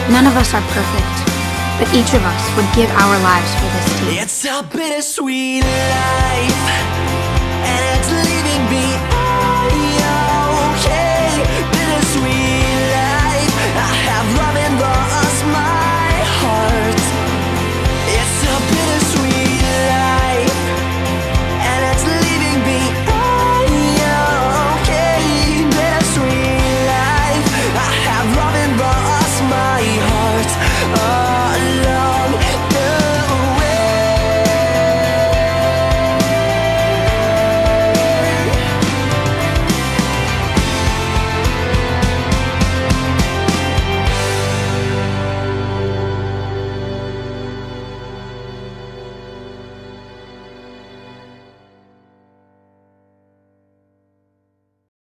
None of us are perfect, but each of us would give our lives for this team. It's a bittersweet life.